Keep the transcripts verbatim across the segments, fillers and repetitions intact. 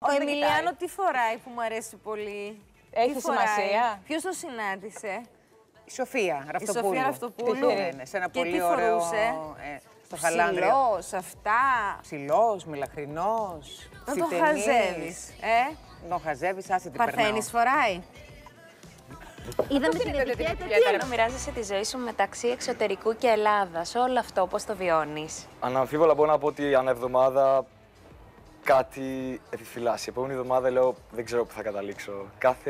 Ο Εμιλιάνο τι φοράει που μου αρέσει πολύ? Έχει σημασία. Ποιος το συνάντησε? Η Σοφία Ραφτοπούλου. Η Σοφία Ραφτοπούλου. Ναι, ναι, σε ένα και πολύ τι ωραίο... φορούσε? Ε, στο Χαλάνδριο. Ψηλός, αυτά. Ψηλός, μιλαχρινός, Να τον χαζεύεις, ε? Τον χαζεύεις, άσε τι περνάω. Παρθένης φοράει. Είδαμε την ετικέτα. Τι μοιράζεσαι τη ζωή σου μεταξύ εξωτερικού και Ελλάδας. Όλο αυτό πώς το βιώνεις? Αναμφίβολα μπορώ να πω ότι ανά εβδομάδα κάτι επιφυλάσσει. Η επόμενη εβδομάδα λέω δεν ξέρω πού θα καταλήξω. Κάθε,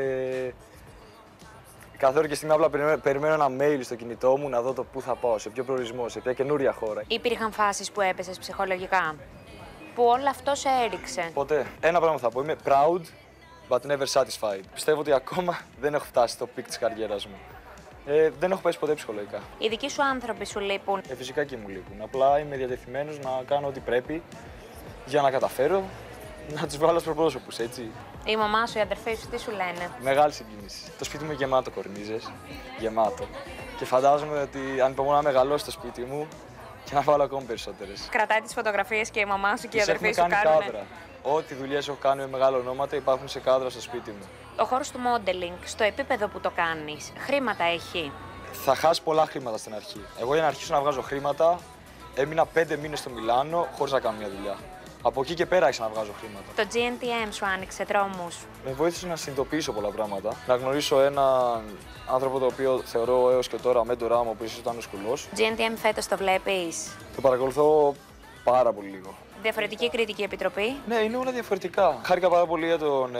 Κάθε ώρα και στιγμή απλά περιμένω, περιμένω ένα mail στο κινητό μου να δω το πού θα πάω, σε ποιο προορισμό, σε ποια καινούρια χώρα. Υπήρχαν φάσεις που έπεσες ψυχολογικά, που όλο αυτό σε έριξε? Ποτέ. Ένα πράγμα θα πω, είμαι proud but never satisfied. Πιστεύω ότι ακόμα δεν έχω φτάσει στο πικ της καριέρας μου. Ε, δεν έχω πέσει ποτέ ψυχολογικά. Οι δικοί σου άνθρωποι σου λείπουν? Ε, φυσικά και μου λείπουν. Απλά είμαι διατεθειμένος να κάνω ό,τι πρέπει για να καταφέρω να τους βάλω στους προπρόσωπους, έτσι. Η μαμά σου, οι αδερφοί σου, τι σου λένε? Μεγάλη συγκίνηση. Το σπίτι μου είναι γεμάτο κορνίζες. Γεμάτο. Και φαντάζομαι ότι ανυπομονώ να μεγαλώσει το σπίτι μου και να βάλω ακόμη περισσότερες. Κρατάει τις φωτογραφίες και η μαμά σου και οι Τις αδερφοί σου έχουμε κάνει κάνουνε? κάδρα. Ό,τι δουλειές έχω κάνει με μεγάλα ονόματα υπάρχουν σε κάδρα στο σπίτι μου. Ο χώρος του modeling, στο επίπεδο που το κάνεις, χρήματα έχει? Θα χάσει πολλά χρήματα στην αρχή. Εγώ για να αρχίσω να βγάζω χρήματα, έμεινα πέντε μήνες στο Μιλάνο χωρίς να κάνω μια δουλειά. Από εκεί και πέρα άρχισα να βγάζω χρήματα. Το τζι εν τι εμ σου άνοιξε δρόμους? Με βοήθησε να συνειδητοποιήσω πολλά πράγματα. Να γνωρίσω έναν άνθρωπο το οποίο θεωρώ έως και τώρα μέντορά μου, ο οποίος ήταν ο Σκουλός. τζι εν τι εμ φέτος το βλέπεις? Το παρακολουθώ πάρα πολύ λίγο. Διαφορετική κριτική επιτροπή? Ναι, είναι όλα διαφορετικά. Χάρηκα πάρα πολύ για τον ε,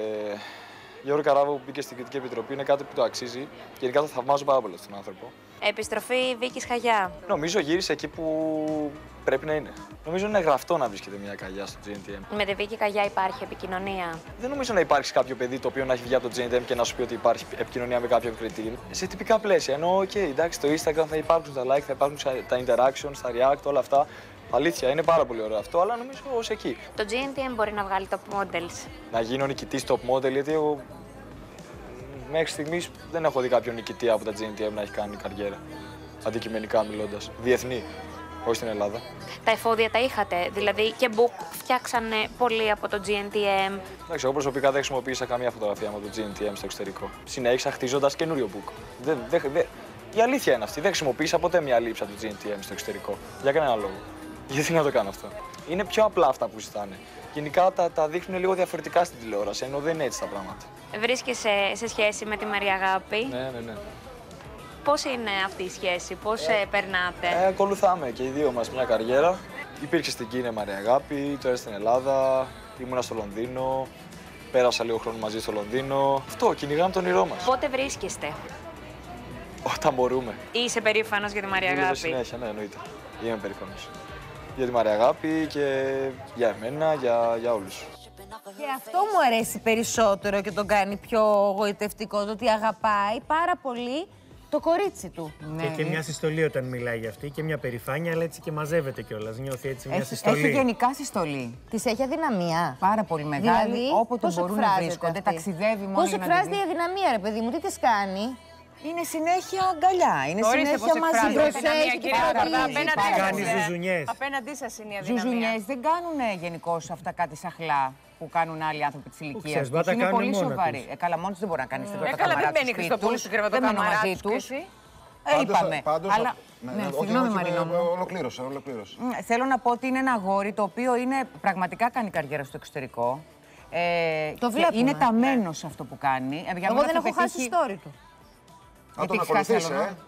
Γιώργο Καράβο που μπήκε στην κριτική επιτροπή. Είναι κάτι που το αξίζει. Γενικά το θαυμάζω πάρα πολύ αυτόν τον άνθρωπο. Επιστροφή Βίκης Χαγιά. Νομίζω γύρισε εκεί που πρέπει να είναι. Νομίζω είναι γραφτό να βρίσκεται μια καγιά στο τζι εν τι εμ. Με τη Βίκη Καγιά υπάρχει επικοινωνία? Δεν νομίζω να υπάρξει κάποιο παιδί το οποίο να έχει βγει από το τζι εν τι εμ και να σου πει ότι υπάρχει επικοινωνία με κάποιον κριτή. Σε τυπικά πλαίσια. Ενώ, OK, εντάξει, στο Instagram θα υπάρχουν τα like, θα υπάρχουν τα interactions, τα react, όλα αυτά. Αλήθεια, είναι πάρα πολύ ωραίο αυτό, αλλά νομίζω ως εκεί. Το τζι εν τι εμ μπορεί να βγάλει top models? Να γίνω νικητής top model, γιατί εγώ μέχρι στιγμής δεν έχω δει κάποιον νικητή από τα τζι εν τι εμ να έχει κάνει καριέρα. Αντικειμενικά μιλώντας. Διεθνή, όχι στην Ελλάδα. Τα εφόδια τα είχατε, δηλαδή και book φτιάξανε πολύ από το τζι εν τι εμ. Εντάξει, εγώ προσωπικά δεν χρησιμοποίησα καμία φωτογραφία με το τζι εν τι εμ στο εξωτερικό. Συνέχισα χτίζοντας καινούριο book. Δεν, δεν, δεν, η αλήθεια είναι αυτή. Δεν χρησιμοποίησα ποτέ μια λήψη από το τζι εν τι εμ στο εξωτερικό. Για κανένα λόγο. Γιατί να το κάνω αυτό? Είναι πιο απλά αυτά που ζητάνε. Γενικά τα, τα δείχνουν λίγο διαφορετικά στην τηλεόραση, ενώ δεν είναι έτσι τα πράγματα. Βρίσκεσαι σε σχέση με τη Μαρία Αγάπη? Ναι, ναι, ναι. Πώς είναι αυτή η σχέση, πώς ε, περνάτε? Ε, ακολουθάμε και οι δύο μας μια καριέρα. Υπήρξε στην Κίνα Μαρία Αγάπη, τώρα στην Ελλάδα, ήμουνα στο Λονδίνο, πέρασα λίγο χρόνο μαζί στο Λονδίνο. Αυτό, κυνηγάμε τον όνειρό μας. Πότε βρίσκεστε? Όταν μπορούμε. Είσαι περήφανος για τη Μαρία Αγάπη? Συνέχεια, ναι, εννοείται. Είμαι περήφανος. Για τη Μαρία Αγάπη και για εμένα, για, για όλους. Και αυτό μου αρέσει περισσότερο και τον κάνει πιο γοητευτικό, το ότι αγαπάει πάρα πολύ το κορίτσι του. Ναι. Και, και μια συστολή όταν μιλάει για αυτή και μια περηφάνεια, αλλά έτσι και μαζεύεται κιόλας. Νιώθει έτσι μια έχει, συστολή. Έχει γενικά συστολή. Της έχει αδυναμία. Πάρα πολύ μεγάλη. Δηλαδή, όποτε μπορούν να βρίσκονται, αυτή? ταξιδεύει μόνο. Πώς για να εκφράζεται τη η δει. αδυναμία, ρε παιδί μου, τι της κάνει? Είναι συνέχεια αγκαλιά. Είναι Ορίστε συνέχεια πώς μαζί. εκφράζεται η Προσέχει αδυναμία, και κυρία φροντίζει. Απέναντί Πάρα σας, Κάνει πολύ. ε. ζουζουνιές. Απέναντί σας είναι η αδυναμία. Ζουζουνιές δεν κάνουν γενικώς αυτά κάτι σαχλά που κάνουν άλλοι άνθρωποι της ηλικίας ξέρεις, τους. μπα τα Είναι κάνουν πολύ μόνα σοβαροί. τους. Ε, καλά, μόνος δεν μπορεί να κάνει στην πρώτα Ε, καλά, δεν καμαρά μπαίνει η του Χριστοπούλου στο σπίτι τους. Δεν μένω κρεβατοκαμαρά μαζί τους τους. και εσύ. Ε, είπαμε. Πάντως, Αλλά... ναι, Ναι, όχι, συγγνώμη, όχι, Μαρινό μου. Ολοκλήρωσα, ολοκλήρωσα. Μ, Θέλω να πω ότι είναι ένα αγόρι το οποίο είναι, πραγματικά κάνει καριέρα στο εξωτερικό. Ε, Το και βλέπουμε. είναι ταμένο σε αυτό που κάνει. Ε, για Εγώ μένα δεν θα έχω χάσει πετύχει- story του. Αν τον έχεις χάσει ακολουθείς, άλλο, ε.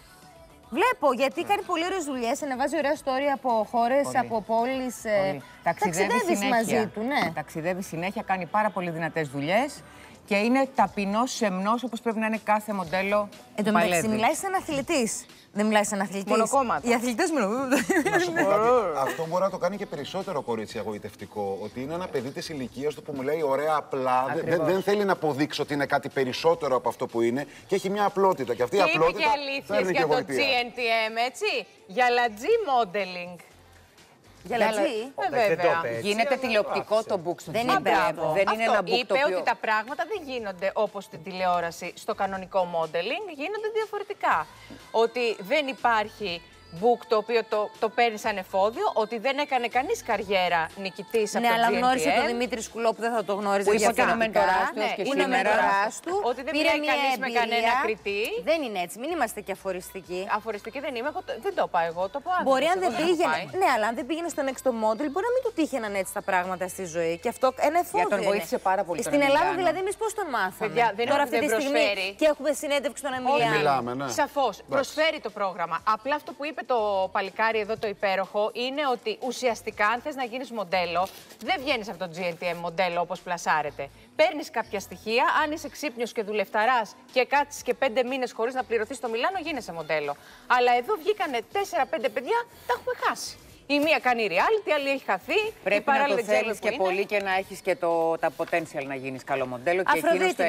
Βλέπω, γιατί κάνει πολύ ωραίες δουλειές, ανεβάζει ωραία story από χώρες, Πολύ. από πόλεις. ε, Πολύ. Ταξιδεύει Ταξιδεύεις συνέχεια. μαζί του, ναι. Ταξιδεύει συνέχεια, κάνει πάρα πολύ δυνατές δουλειές και είναι ταπεινός, σεμνός, όπως πρέπει να είναι κάθε μοντέλο Εν που τω μεταξύ, παλεύει. μιλάει σαν αθλητής. Δεν μιλάει σαν αθλητής. Μονοκόμματα. Οι αθλητές μιλούν. Να σου πω κάτι. Αυτό μπορεί να το κάνει και περισσότερο κορίτσι αγωγητευτικό. Ότι είναι ένα παιδί της ηλικίας του που μου λέει ωραία απλά. Δεν, δεν- δεν θέλει να αποδείξει ότι είναι κάτι περισσότερο από αυτό που είναι και έχει μια απλότητα. Και αυτή η Και είπε απλότητα και αλήθειες φέρνει και για το γοητεία. τζι εν τι εμ, έτσι. Για λατζή modeling. Για λατζή. Ε, δεν το βέβαια. είπε έτσι. Γίνεται τηλεοπτικό το book στο Δεν τζι εν τι εμ. είπε αυτό. Δεν είναι Αυτό ένα book είπε το οποίο... ότι τα πράγματα δεν γίνονται όπως στην τηλεόραση στο κανονικό modeling, γίνονται διαφορετικά. Ότι δεν υπάρχει book το οποίο το, το παίρνει σαν εφόδιο, ότι δεν έκανε κανείς καριέρα νικητής από Ναι, το αλλά τζι εν τι εμ. γνώρισε τον Δημήτρη Σκουλό που δεν θα το γνώριζε. Που είπε και ο μεντοράς του, Ναι, και που είναι ο σήμερα. μεντοράς του. Ότι δεν πήρε μιλάει μια κανείς με εμπειρία. κανένα κριτή. Δεν είναι έτσι, μην είμαστε και αφοριστικοί. Αφοριστική δεν είμαι, εγώ το- δεν το είπα εγώ, το πω άνθρωπος, Μπορεί αν εγώ δεν το έχω πήγαινε. πάει. Ναι, αλλά αν δεν πήγαινε στο next model, μπορεί να μην του τύχαιναν έτσι τα πράγματα στη ζωή. Και αυτό ένα εφόδιο. τον είναι. βοήθησε πάρα πολύ τον Στην Ελλάδα Εμιλιάνο. δηλαδή, εμεί πώ τον μάθαμε. Παιδιά, δεν Τώρα είναι αυτή ότι τη δεν στιγμή προσφέρει. και έχουμε συνέντευξη στον Εμιλιάνο. Μιλάμε, ναι. Σαφώς, προσφέρει το πρόγραμμα. Απλά αυτό που είπε το παλικάρι εδώ το υπέροχο είναι ότι ουσιαστικά αν θες να γίνεις μοντέλο, δεν βγαίνεις από το τζι εν τι εμ μοντέλο όπως πλασάρεται. Παίρνεις κάποια στοιχεία, αν είσαι ξύπνιος και δουλευταράς και κάτσεις και πέντε μήνες χωρίς να πληρωθείς στο Μιλάνο, γίνεσαι μοντέλο. Αλλά εδώ βγήκανε τέσσερα πέντε παιδιά, τα έχουμε χάσει. Η μία κάνει reality, η άλλη έχει χαθεί. η Πρέπει να παράλληλη το δεν ξέρουμε θέλεις που και είναι. πολύ και να έχεις και το, τα potential να γίνεις καλό μοντέλο. Και εκείνος Αφροδίτη το